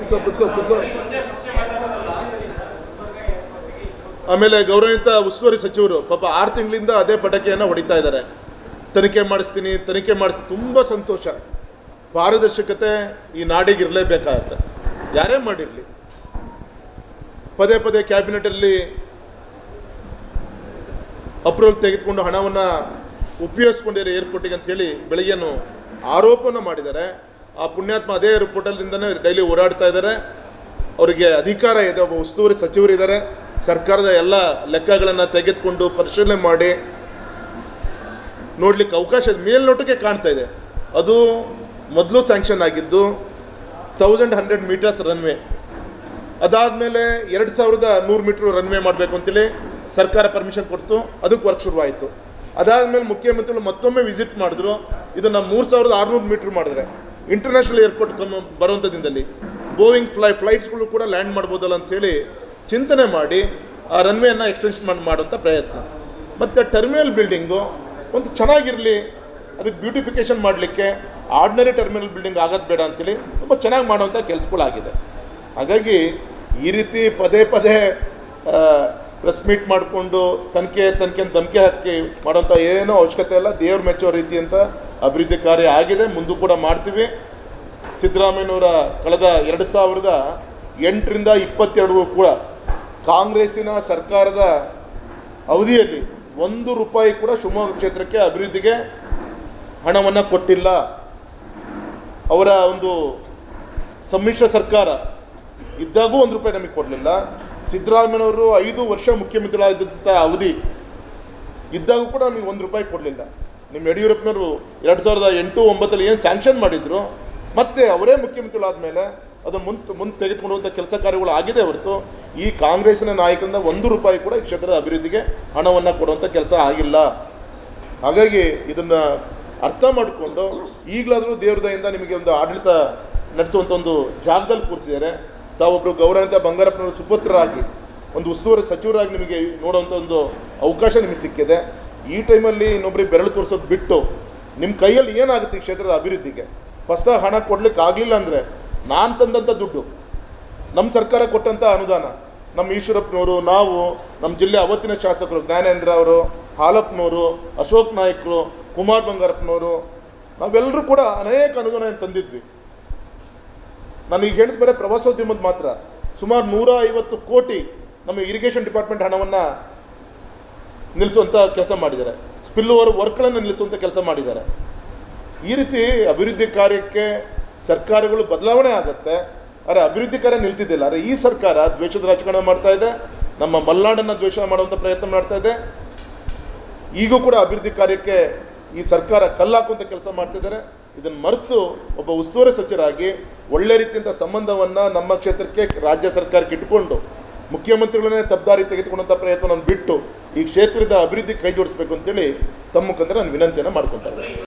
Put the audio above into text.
ಆಮೇಲೆ ಗೌರವಿತ ಉಸ್ತುವಾರಿ ಸಚಿವರು ಪಾಪ 6 ತಿಂಗಳಿಂದ ಅದೇ ಪಟಾಕಿಯನ್ನು ಹೊಡಿತಾ ಇದ್ದಾರೆ. ತನಿಖೆ ಮಾಡಿಸ್ತೀನಿ ತುಂಬ ಸಂತೋಷ. ಪಾರದರ್ಶಕತೆ ಈ ನಾಡಿಗೆ ಇರಲೇಬೇಕಾಗತ್ತೆ. ಯಾರೇ ಮಾಡಿರಲಿ, ಪದೇ ಪದೇ ಕ್ಯಾಬಿನೆಟಲ್ಲಿ ಅಪ್ರೂವಲ್ ತೆಗೆದುಕೊಂಡು ಹಣವನ್ನು ಉಪಯೋಗಿಸ್ಕೊಂಡಿರೋ ಏರ್ಪೋರ್ಟಿಗೆ ಅಂಥೇಳಿ ಬೆಳಗ್ಗೆನೂ ಆರೋಪನ ಮಾಡಿದ್ದಾರೆ. ಆ ಪುಣ್ಯಾತ್ಮ ಅದೇ ಏರ್ಪೋರ್ಟಲ್ಲಿಂದನೇ ಡೈಲಿ ಓಡಾಡ್ತಾ ಇದ್ದಾರೆ. ಅವರಿಗೆ ಅಧಿಕಾರ ಇದೆ. ಒಬ್ಬ ಉಸ್ತುವಾರಿ ಸಚಿವರಿದ್ದಾರೆ. ಸರ್ಕಾರದ ಎಲ್ಲ ಲೆಕ್ಕಗಳನ್ನು ತೆಗೆದುಕೊಂಡು ಪರಿಶೀಲನೆ ಮಾಡಿ ನೋಡಲಿಕ್ಕೆ ಅವಕಾಶ ಮೇಲ್ನೋಟಕ್ಕೆ ಕಾಣ್ತಾ ಇದೆ. ಅದು ಮೊದಲು ಸ್ಯಾಂಕ್ಷನ್ ಆಗಿದ್ದು 1100 ಮೀಟರ್ಸ್ ರನ್ವೇ. ಅದಾದಮೇಲೆ 2100 ಮೀಟ್ರ್ ರನ್ವೇ ಮಾಡಬೇಕು ಅಂತೇಳಿ ಸರ್ಕಾರ ಪರ್ಮಿಷನ್ ಕೊಡ್ತು. ಅದಕ್ಕೆ ವರ್ಕ್ ಶುರುವಾಯಿತು. ಅದಾದಮೇಲೆ ಮುಖ್ಯಮಂತ್ರಿಗಳು ಮತ್ತೊಮ್ಮೆ ವಿಸಿಟ್ ಮಾಡಿದ್ರು. ಇದನ್ನು 3600 ಮೀಟ್ರ್ ಮಾಡಿದ್ರೆ ಇಂಟರ್ನ್ಯಾಷನಲ್ ಏರ್ಪೋರ್ಟ್ ಬರುವಂಥ ದಿನದಲ್ಲಿ ಬೋಯಿಂಗ್ ಫ್ಲೈಟ್ಸ್ಗಳು ಕೂಡ ಲ್ಯಾಂಡ್ ಮಾಡ್ಬೋದಲ್ಲ ಅಂಥೇಳಿ ಚಿಂತನೆ ಮಾಡಿ ಆ ರನ್ವೇಯನ್ನು ಎಕ್ಸ್ಟೆನ್ಷನ್ ಮಾಡುವಂಥ ಪ್ರಯತ್ನ. ಮತ್ತು ಟರ್ಮಿನಲ್ ಬಿಲ್ಡಿಂಗು ಒಂದು ಚೆನ್ನಾಗಿರಲಿ, ಅದಕ್ಕೆ ಬ್ಯೂಟಿಫಿಕೇಷನ್ ಮಾಡಲಿಕ್ಕೆ ಆರ್ಡಿನರಿ ಟರ್ಮಿನಲ್ ಬಿಲ್ಡಿಂಗ್ ಆಗೋದು ಬೇಡ ಅಂಥೇಳಿ ತುಂಬ ಚೆನ್ನಾಗಿ ಮಾಡುವಂಥ ಕೆಲಸಗಳಾಗಿದೆ. ಹಾಗಾಗಿ ಈ ರೀತಿ ಪದೇ ಪದೇ ಪ್ರೆಸ್ ಮೀಟ್ ಮಾಡಿಕೊಂಡು ತನಿಖೆ ಧಮಕಿ ಹಾಕಿ ಮಾಡೋಂಥ ಏನೂ ಅವಶ್ಯಕತೆ ಇಲ್ಲ. ದೇವ್ರು ಮೆಚ್ಚೋ ರೀತಿ ಅಂತ ಅಭಿವೃದ್ಧಿ ಕಾರ್ಯ ಆಗಿದೆ, ಮುಂದೂ ಕೂಡ ಮಾಡ್ತೀವಿ. ಸಿದ್ದರಾಮಯ್ಯನವರ ಕಳೆದ 2008ರಿಂದ 2022 ಕೂಡ ಕಾಂಗ್ರೆಸ್ಸಿನ ಸರ್ಕಾರದ ಅವಧಿಯಲ್ಲಿ 1 ರೂಪಾಯಿ ಕೂಡ ಶಿವಮೊಗ್ಗ ಕ್ಷೇತ್ರಕ್ಕೆ ಅಭಿವೃದ್ಧಿಗೆ ಹಣವನ್ನು ಕೊಟ್ಟಿಲ್ಲ. ಅವರ ಒಂದು ಸಮ್ಮಿಶ್ರ ಸರ್ಕಾರ ಇದ್ದಾಗೂ 1 ರೂಪಾಯಿ ನಮಗೆ ಕೊಡಲಿಲ್ಲ. ಸಿದ್ದರಾಮಯ್ಯನವರು 5 ವರ್ಷ ಮುಖ್ಯಮಂತ್ರಿಗಳಾದಂಥ ಅವಧಿ ಇದ್ದಾಗೂ ಕೂಡ ನಮಗೆ 1 ರೂಪಾಯಿ ಕೊಡಲಿಲ್ಲ. ನಿಮ್ಮ ಯಡಿಯೂರಪ್ಪನವರು 2008-09 ಏನು ಸ್ಯಾಂಕ್ಷನ್ ಮಾಡಿದ್ರು, ಮತ್ತೆ ಅವರೇ ಮುಖ್ಯಮಂತ್ರಿಗಳಾದ ಮೇಲೆ ಅದನ್ನು ಮುಂದೆ ತೆಗೆದುಕೊಳ್ಳುವಂಥ ಕೆಲಸ ಕಾರ್ಯಗಳು ಆಗಿದೆ ಹೊರತು ಈ ಕಾಂಗ್ರೆಸ್ಸಿನ ನಾಯಕರಿಂದ 1 ರೂಪಾಯಿ ಕೂಡ ಈ ಕ್ಷೇತ್ರದ ಅಭಿವೃದ್ಧಿಗೆ ಹಣವನ್ನು ಕೊಡುವಂಥ ಕೆಲಸ ಆಗಿಲ್ಲ. ಹಾಗಾಗಿ ಇದನ್ನು ಅರ್ಥ ಮಾಡಿಕೊಂಡು ಈಗಲಾದರೂ ದೇವ್ರದಯಿಂದ ನಿಮಗೆ ಒಂದು ಆಡಳಿತ ನಡೆಸುವಂಥ ಒಂದು ಜಾಗದಲ್ಲಿ ಕೂರಿಸಿದ್ದಾರೆ. ತಾವೊಬ್ಬರು ಗೌರವಿತ ಬಂಗಾರಪ್ಪನವರು ಸುಪುತ್ರರಾಗಿ ಒಂದು ಉಸ್ತುವಾರಿ ಸಚಿವರಾಗಿ ನಿಮಗೆ ನೋಡುವಂಥ ಒಂದು ಅವಕಾಶ ನಿಮಗೆ ಸಿಕ್ಕಿದೆ. ಈ ಟೈಮಲ್ಲಿ ಇನ್ನೊಬ್ಬರಿಗೆ ಬೆರಳು ತೋರಿಸೋದು ಬಿಟ್ಟು ನಿಮ್ಮ ಕೈಯಲ್ಲಿ ಏನಾಗುತ್ತೆ ಈ ಕ್ಷೇತ್ರದ ಅಭಿವೃದ್ಧಿಗೆ ಹೊಸದಾಗಿ ಹಣ ಕೊಡಲಿಕ್ಕೆ ಆಗಲಿಲ್ಲ ಅಂದರೆ ನಾನು ತಂದಂಥ ದುಡ್ಡು, ನಮ್ಮ ಸರ್ಕಾರ ಕೊಟ್ಟಂಥ ಅನುದಾನ, ನಮ್ಮ ಈಶ್ವರಪ್ಪನವರು, ನಾವು, ನಮ್ಮ ಜಿಲ್ಲೆ ಅವತ್ತಿನ ಶಾಸಕರು ಜ್ಞಾನೇಂದ್ರ ಅವರು, ಹಾಲಪ್ಪನವರು, ಅಶೋಕ್ ನಾಯ್ಕರು, ಕುಮಾರ್ ಬಂಗಾರಪ್ಪನವರು, ನಾವೆಲ್ಲರೂ ಕೂಡ ಅನೇಕ ಅನುದಾನ ತಂದಿದ್ವಿ. ನಾನು ಈಗ ಹೇಳಿದ ಬೇರೆ ಪ್ರವಾಸೋದ್ಯಮದ ಮಾತ್ರ ಸುಮಾರು 150 ಕೋಟಿ ನಮ್ಮ ಇರಿಗೇಷನ್ ಡಿಪಾರ್ಟ್ಮೆಂಟ್ ಹಣವನ್ನು ನಿಲ್ಲಿಸುವಂಥ ಕೆಲಸ ಮಾಡಿದ್ದಾರೆ. ಸ್ಪಿಲ್ ಓವರ್ ವರ್ಕ್ಗಳನ್ನು ನಿಲ್ಲಿಸುವಂಥ ಕೆಲಸ ಮಾಡಿದ್ದಾರೆ. ಈ ರೀತಿ ಅಭಿವೃದ್ಧಿ ಕಾರ್ಯಕ್ಕೆ ಸರ್ಕಾರಗಳು ಬದಲಾವಣೆ ಆಗುತ್ತೆ, ಆದರೆ ಅಭಿವೃದ್ಧಿ ಕಾರ್ಯ ನಿಲ್ತಿದ್ದಿಲ್ಲ. ಆದರೆ ಈ ಸರ್ಕಾರ ದ್ವೇಷದ ರಾಜಕಾರಣ ಮಾಡ್ತಾ ಇದೆ, ನಮ್ಮ ಮಲೆನಾಡನ್ನು ದ್ವೇಷ ಮಾಡುವಂಥ ಪ್ರಯತ್ನ ಮಾಡ್ತಾ ಇದೆ. ಈಗೂ ಕೂಡ ಅಭಿವೃದ್ಧಿ ಕಾರ್ಯಕ್ಕೆ ಈ ಸರ್ಕಾರ ಕಲ್ಲಾಕುವಂಥ ಕೆಲಸ ಮಾಡ್ತಿದ್ದಾರೆ. ಇದನ್ನು ಮರೆತು ಒಬ್ಬ ಉಸ್ತುವಾರಿ ಸಚಿವರಾಗಿ ಒಳ್ಳೆ ರೀತಿಯಂಥ ಸಂಬಂಧವನ್ನು ನಮ್ಮ ಕ್ಷೇತ್ರಕ್ಕೆ ರಾಜ್ಯ ಸರ್ಕಾರಕ್ಕೆ ಇಟ್ಕೊಂಡು ಮುಖ್ಯಮಂತ್ರಿಗಳನ್ನೇ ತಪ್ಪದಾರಿ ತೆಗೆದುಕೊಂಡಂಥ ಪ್ರಯತ್ನವನ್ನು ಬಿಟ್ಟು ಈ ಕ್ಷೇತ್ರದ ಅಭಿವೃದ್ಧಿ ಕೈ ಜೋಡಿಸಬೇಕು ಅಂತೇಳಿ ತಮ್ಮ ಮುಖಾಂತರ ನಾನು ವಿನಂತಿಯನ್ನು ಮಾಡ್ಕೊಳ್ತಾ ಇದ್ದೀನಿ.